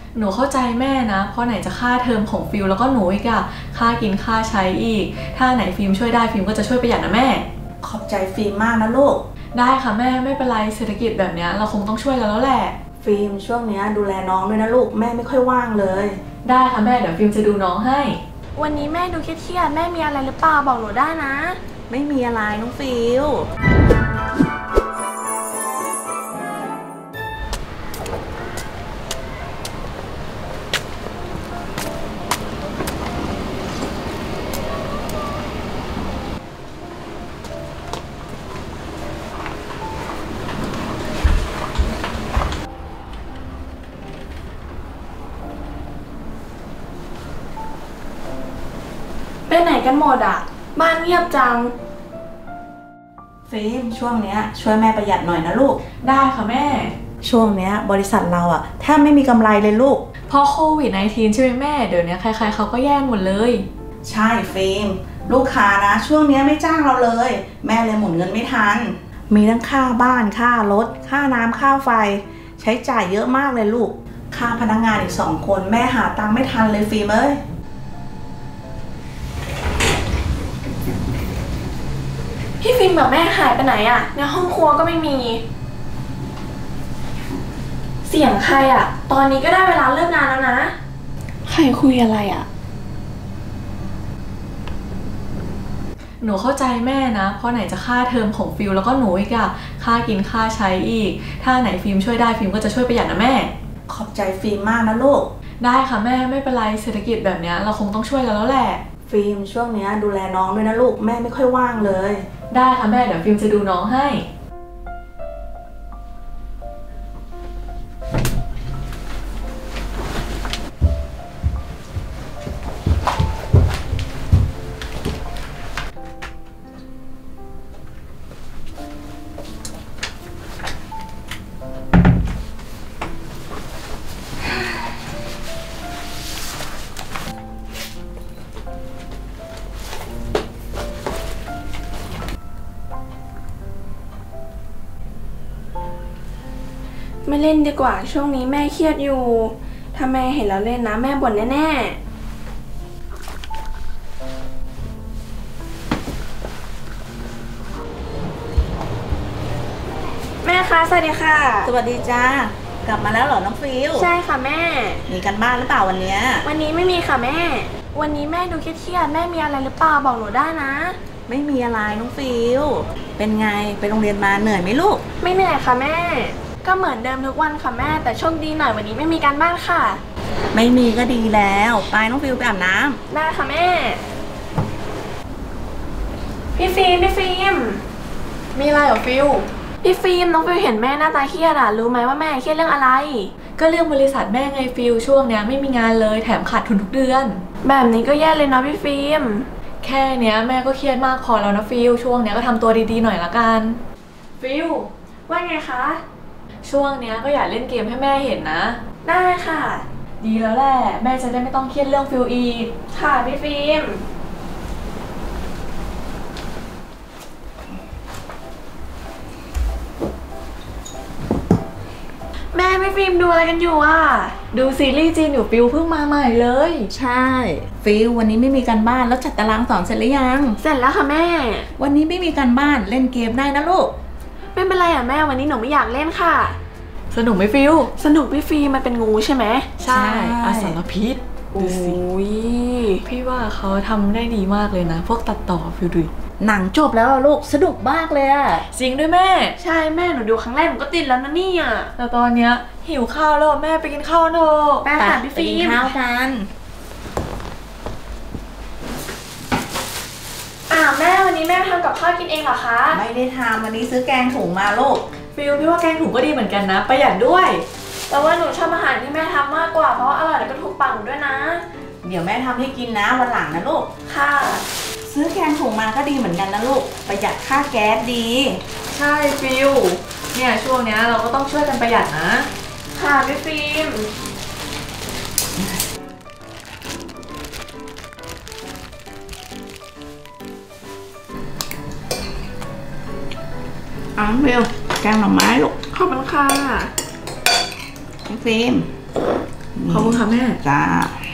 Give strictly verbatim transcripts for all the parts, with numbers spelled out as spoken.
หนูเข้าใจแม่นะเพราะไหนจะค่าเทอมของฟิลแล้วก็หนูอีกอะค่ากินค่าใช้อีกถ้าไหนฟิล์มช่วยได้ฟิล์มก็จะช่วยประหยัดนะแม่ขอบใจฟิล์มมากนะลูกได้ค่ะแม่ไม่เป็นไรเศรษฐกิจแบบนี้เราคงต้องช่วยกันแล้วแหละฟิล์มช่วงนี้ดูแลน้องด้วยนะลูกแม่ไม่ค่อยว่างเลยได้ค่ะแม่เดี๋ยวฟิล์มจะดูน้องให้วันนี้แม่ดูเครียดๆแม่มีอะไรหรือเปล่าบอกหนูได้นะไม่มีอะไรน้องฟิลไปไหนกันหมดอ่ะบ้านเงียบจังฟิล์มช่วงนี้ช่วยแม่ประหยัดหน่อยนะลูกได้ค่ะแม่ช่วงนี้บริษัทเราอะแทบไม่มีกำไรเลยลูกเพราะโควิด สิบเก้า ใช่ไหมแม่เดี๋ยวนี้ใครๆเขาก็แย่งหมดเลยใช่ฟิล์มลูกค้านะช่วงนี้ไม่จ้างเราเลยแม่เลยหมุนเงินไม่ทันมีทั้งค่าบ้านค่ารถค่าน้ำค่าไฟใช้จ่ายเยอะมากเลยลูกค่าพนักงานอีกสองคนแม่หาตังค์ไม่ทันเลยฟิล์มเอ้ยพี่ฟิล์มกับแม่หายไปไหนอะในห้องครัวก็ไม่มีเสียงใครอะตอนนี้ก็ได้เวลาเลิกงานแล้วนะใครคุยอะไรอะหนูเข้าใจแม่นะเพราะไหนจะค่าเทอมของฟิลแล้วก็หนูอีกอะค่ากินค่าใช้อีกถ้าไหนฟิล์มช่วยได้ฟิล์มก็จะช่วยประหยัดนะแม่ขอบใจฟิล์มมากนะลูกได้ค่ะแม่ไม่เป็นไรเศรษฐกิจแบบนี้เราคงต้องช่วยกันแล้วแหละฟิล์มช่วงนี้ดูแลน้องด้วยนะลูกแม่ไม่ค่อยว่างเลยได้ค่ะแม่เดี๋ยวฟิล์มจะดูน้องให้ไม่เล่นดีกว่าช่วงนี้แม่เครียดอยู่ถ้าแม่เห็นเราเล่นนะแม่บ่นแน่ๆแม่คะสวัสดีค่ะสวัสดีจ้ากลับมาแล้วเหรอน้องฟิลใช่ค่ะแม่มีกันบ้านหรือเปล่าวันนี้วันนี้ไม่มีค่ะแม่วันนี้แม่ดูเครียดๆแม่มีอะไรหรือเปล่าบอกหนูได้นะไม่มีอะไรน้องฟิลเป็นไงไปโรงเรียนมาเหนื่อยไหมลูกไม่เหนื่อยค่ะแม่ก็เหมือนเดิมทุกวันค่ะแม่แต่โชคดีหน่อยวันนี้ไม่มีการบ้านค่ะไม่มีก็ดีแล้วไปน้องฟิลไปอาบน้ำได้ค่ะแม่พี่ฟิล์มพี่ฟิล์มมีอะไรเหรอฟิลพี่ฟิล์มน้องฟิลเห็นแม่หน้าตาเครียดอะรู้ไหมว่าแม่เครียดเรื่องอะไรก็เรื่องบริษัทแม่ไงฟิลช่วงเนี้ยไม่มีงานเลยแถมขาดทุนทุกเดือนแบบนี้ก็แย่เลยเนาะพี่ฟิล์มแค่เนี้ยแม่ก็เครียดมากพอแล้วนะฟิลช่วงเนี้ยก็ทำตัวดีๆหน่อยละกันฟิลว่าไงคะช่วงเนี้ยก็อย่าเล่นเกมให้แม่เห็นนะได้ค่ะดีแล้วแหละแม่จะได้ไม่ต้องเครียดเรื่องฟิลอีกค่ะพี่ฟิล์มแม่พี่ฟิล์มดูอะไรกันอยู่อ่ะดูซีรีส์จีนอยู่ฟิลเพิ่งมาใหม่เลยใช่ฟิลวันนี้ไม่มีการบ้านแล้วจัดตารางสอนเสร็จหรือยังเสร็จแล้วค่ะแม่วันนี้ไม่มีการบ้านเล่นเกมได้นะลูกไม่เป็นไรอ่ะแม่วันนี้หนูไม่อยากเล่นค่ะสนุกไหมฟิลสนุกพี่ฟิล์มมันเป็นงูใช่ไหมใช่อสารพิษดูสิพี่ว่าเขาทำได้ดีมากเลยนะพวกตัดต่อฟิลดูหนังจบแล้วลูกสนุกมากเลยอะจริงด้วยแม่ใช่แม่หนูดูครั้งแรกหนูก็ติดแล้วนะนี่อ่ะแต่ตอนเนี้ยหิวข้าวแล้วแม่ไปกินข้าวเถอะไปค่ะพี่ฟิล์มกินข้าวกันอ่าแม่วันนี้แม่ทำกับข้าวกินเองเหรอคะไม่ได้ทำวันนี้ซื้อแกงถุงมาลูกฟิลพี่ว่าแกงถุงก็ดีเหมือนกันนะประหยัดด้วยแต่ว่าหนูชอบอาหารที่แม่ทำมากกว่าเพราะอร่อยแล้วก็ถูกปากหนูด้วยนะเดี๋ยวแม่ทำให้กินนะวันหลังนะลูกค่ะซื้อแกงถุงมาก็ดีเหมือนกันนะลูกประหยัดค่าแก๊สดีใช่ฟิลเนี่ยช่วงนี้เราก็ต้องช่วยกันประหยัดนะค่ะพี่ฟิล์มอ้าวฟิลแกงหน่อไม้ลูกขอบคุณค่ะพี่ฟิล์มขอบคุณค่ะแม่จ้า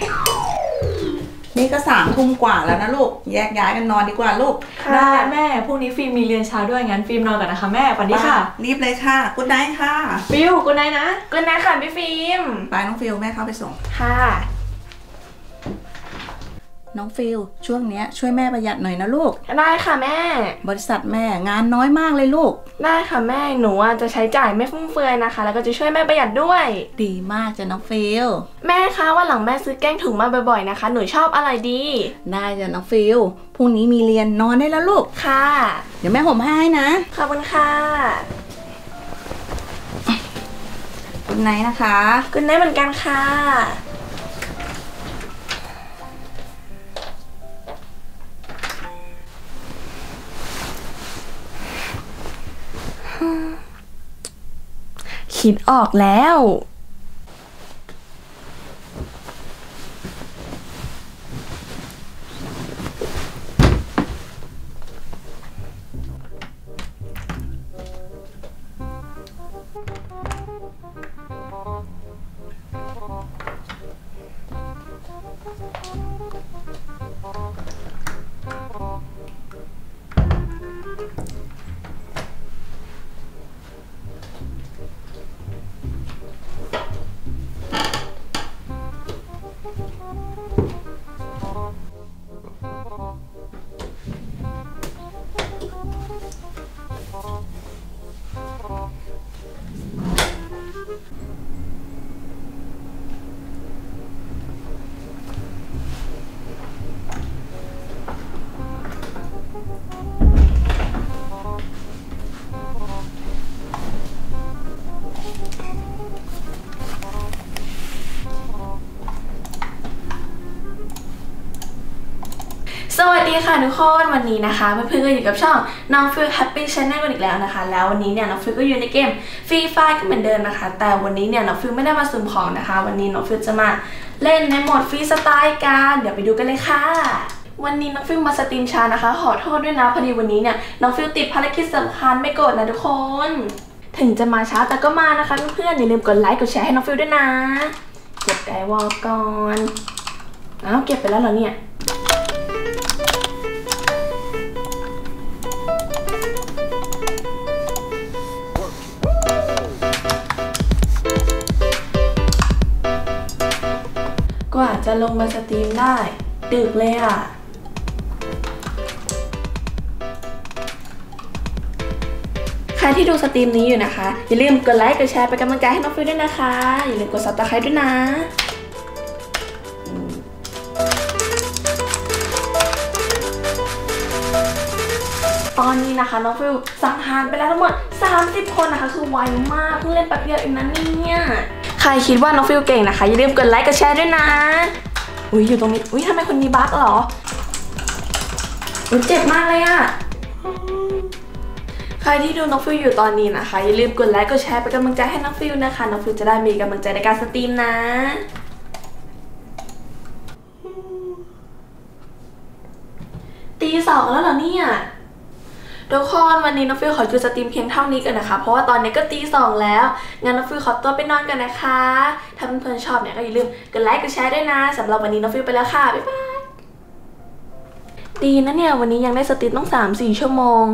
นี่ก็สามทุ่มกว่าแล้วนะลูกแยกย้ายกันนอนดีกว่าลูกได้แม่พรุ่งนี้ฟิล์มมีเรียนเช้าด้วยงั้นฟิล์มนอนก่อนนะคะแม่สวัสดีค่ะรีบเลยค่ะกุ๊ดไนท์ค่ะฟิลกุ๊ดไนท์นะกุ๊ดไนท์ค่ะพี่ฟิล์มไปน้องฟิลแม่เข้าไปส่งค่ะน้องฟิลช่วงนี้ช่วยแม่ประหยัดหน่อยนะลูกได้ค่ะแม่บริษัทแม่งานน้อยมากเลยลูกได้ค่ะแม่หนูจะใช้จ่ายไม่ฟุ่มเฟือยนะคะแล้วก็จะช่วยแม่ประหยัดด้วยดีมากจ้ะน้องฟิลแม่คะวันหลังแม่ซื้อแกงถุงมาบ่อยๆนะคะหนูชอบอะไรดีได้จ้ะน้องฟิลพรุ่งนี้มีเรียนนอนได้แล้วลูกค่ะเดี๋ยวแม่ห่มให้นะขอบคุณค่ะกุ๊ดไนท์นะคะกุ๊ดไนท์เหมือนกันค่ะคิดออกแล้วสวัสดีค่ะทุกคนวันนี้นะคะเพื่อนๆก็อยู่กับช่องน้องฟิลแฮปปี้ชาแนลกันอีกแล้วนะคะแล้ววันนี้เนี่ยน้องฟิลก็อยู่ในเกมฟรีไฟร์ก็เหมือนเดิมนะคะแต่วันนี้เนี่ยน้องฟิลไม่ได้มาสุ่มของนะคะวันนี้น้องฟิลจะมาเล่นในโหมดฟรีสไตล์กันเดี๋ยวไปดูกันเลยค่ะวันนี้น้องฟิลมาสตรีมช้านะคะขอโทษด้วยนะพอดีวันนี้เนี่ยน้องฟิลติดภารกิจสำคัญไม่โกรธนะทุกคนถึงจะมาช้าแต่ก็มานะคะเพื่อนๆอย่าลืมกดไลค์กดแชร์ให้น้องฟิลด้วยนะเก็บไดวอลก่อนอ้าวเก็บไปแล้วเหรอเนี่ยกว่าจะลงมาสตรีมได้ดึกเลยอ่ะใครที่ดูสตรีมนี้อยู่นะคะอย่าลืมกดไลค์กดแชร์เป็นกำลังใจให้น้องฟิลด้วยนะคะอย่าลืมกดซับสไครบ์ด้วยนะตอนนี้นะคะน้องฟิลสังหารไปแล้วทั้งหมดสามสิบคนนะคะคือไวมากเพิ่งเล่นแป๊บเดียวเองนะเนี่ยใครคิดว่าน้องฟิลเก่งนะคะอย่าลืมกดไลค์กดแชร์ด้วยนะอุ้ยอยู่ตรงนี้อุ้ยทำไมคนนี้บั๊กเหรออุ้ยเจ็บมากเลยอะใครที่ดูน้องฟิลอยู่ตอนนี้นะคะอย่าลืมกดไลค์กดแชร์เป็นกำลังใจให้น้องฟิลนะคะน้องฟิลจะได้มีกำลังใจในการสตรีมนะตีสองแล้วเหรอเนี่ยทุกคนวันนี้น้องฟิลขอหยุดสตรีมเพียงเท่านี้กันนะคะเพราะว่าตอนนี้ก็ตีสองแล้วงั้นน้องฟิลขอตัวไปนอนกันนะคะถ้าเพื่อนๆชอบเนี่ยก็อย่าลืมกดไลค์กดแชร์ด้วยนะสำหรับวันนี้น้องฟิลไปแล้วค่ะบ๊ายบายดีนะเนี่ยวันนี้ยังได้สตรีมต้อง สามถึงสี่ ชั่วโมง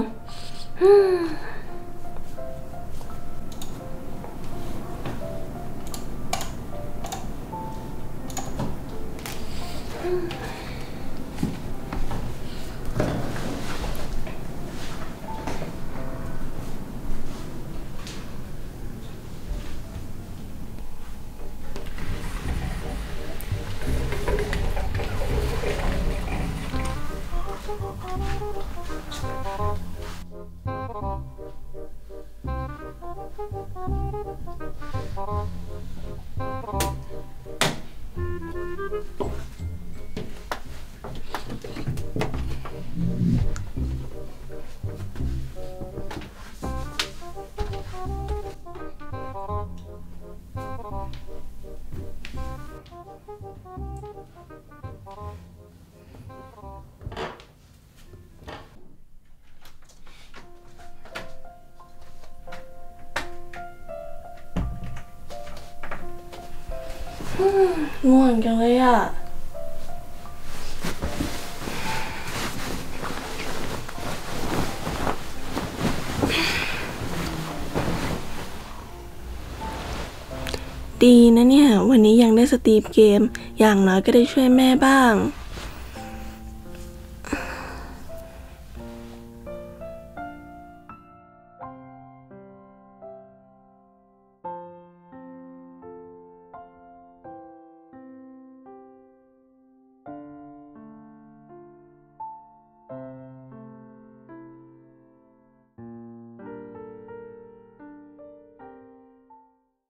ง่วงจังเลยอ่ะดีนะเนี่ยวันนี้ยังได้สตรีมเกมอย่างน้อยก็ได้ช่วยแม่บ้าง